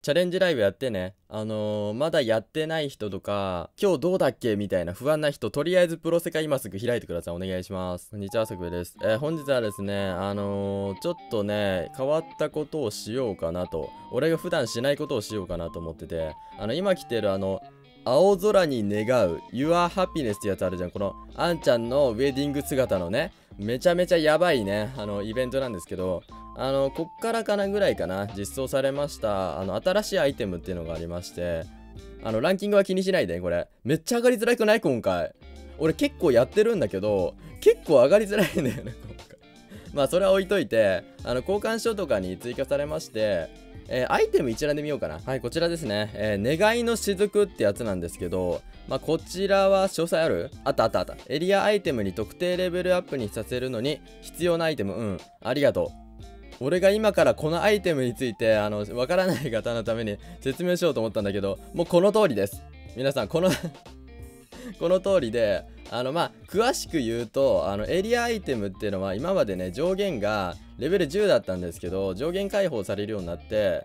チャレンジライブやってね。まだやってない人とか、今日どうだっけみたいな不安な人、とりあえずプロセカ今すぐ開いてください。お願いします。こんにちは、あさくべです。本日はですね、ちょっとね、変わったことをしようかなと。俺が普段しないことをしようかなと思ってて、今来てる青空に願う Your Happiness ってやつあるじゃん。このあんちゃんのウェディング姿のね、めちゃめちゃやばいね、イベントなんですけど、こっからかなぐらいかな、実装されました、新しいアイテムっていうのがありまして、ランキングは気にしないで、これ。めっちゃ上がりづらくない今回。俺結構やってるんだけど、結構上がりづらいんだよね、今回。まあ、それは置いといて、交換書とかに追加されまして、アイテム一覧で見ようかな。はい、こちらですね。願いの雫ってやつなんですけど、まあ、こちらは詳細あった。エリアアイテムに特定レベルアップにさせるのに必要なアイテム。ありがとう。俺が今からこのアイテムについてわからない方のために説明しようと思ったんだけど、もうこの通りです。皆さんこのこの通りで、まあ詳しく言うと、エリアアイテムっていうのは今までね、上限がレベル10だったんですけど、上限解放されるようになって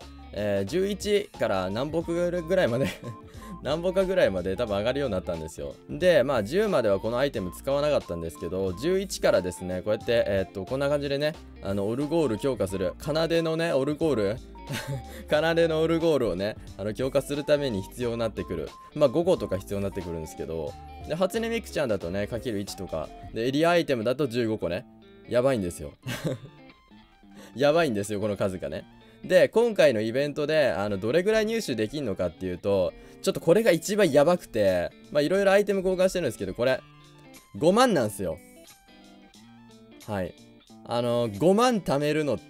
、11から何歩ぐらいまで何歩かぐらいまで多分上がるようになったんですよ。で、まあ10まではこのアイテム使わなかったんですけど、11からですね、こうやって、こんな感じでね、オルゴール強化する、奏でのね、オルゴール奏でのオルゴールをね、強化するために必要になってくる。まあ5個とか必要になってくるんですけど、で、初音ミクちゃんだとね、かける1とか、で、エリアアイテムだと15個ね。やばいんですよ。やばいんですよ、この数がね。で、今回のイベントで、どれぐらい入手できんのかっていうと、ちょっとこれが一番やばくて、まあ、いろいろアイテム交換してるんですけど、これ、5万なんすよ。はい。5万貯めるのって、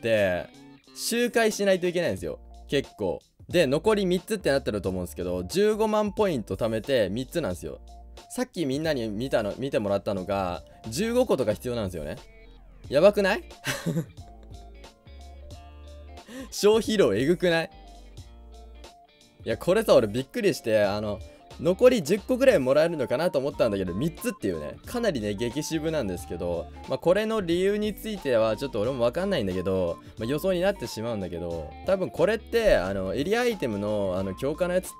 周回しないといけないんですよ。結構。で、残り3つってなってると思うんですけど、15万ポイント貯めて3つなんですよ。さっきみんなに見てもらったのが、15個とか必要なんですよね。やばくない消費量えぐくない？いや、これさ、俺びっくりして、残り10個ぐらいもらえるのかなと思ったんだけど、3つっていうね、かなりね、激渋なんですけど、まあ、これの理由については、ちょっと俺もわかんないんだけど、まあ、予想になってしまうんだけど、多分これって、エリアアイテムの、強化のやつって、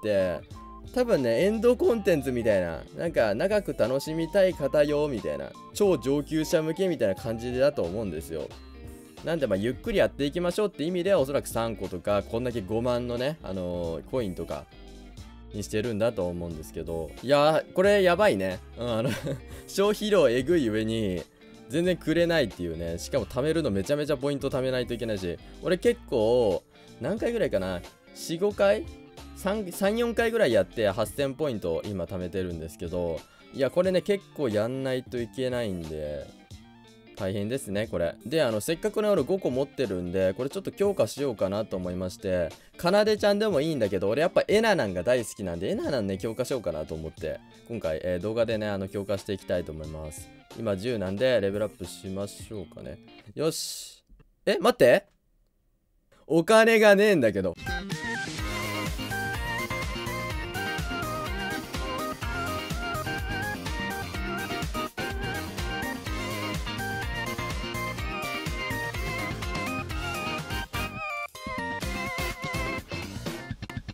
多分ね、エンドコンテンツみたいな、なんか、長く楽しみたい方用みたいな、超上級者向けみたいな感じだと思うんですよ。なんでまあゆっくりやっていきましょうって意味ではおそらく3個とかこんだけ5万のねコインとかにしてるんだと思うんですけど、いやーこれやばいね。消費量えぐい上に全然くれないっていうね。しかも貯めるのめちゃめちゃポイント貯めないといけないし、俺結構何回ぐらいかな、 4,5 回3,4 回ぐらいやって8000ポイント今貯めてるんですけど、いやこれね結構やんないといけないんで大変ですね、これ。で、せっかくの俺5個持ってるんで、これちょっと強化しようかなと思いまして、かなでちゃんでもいいんだけど、俺やっぱエナナンが大好きなんで、エナナンね、強化しようかなと思って、今回、動画でね、強化していきたいと思います。今10なんで、レベルアップしましょうかね。よし。待って、お金がねえんだけど。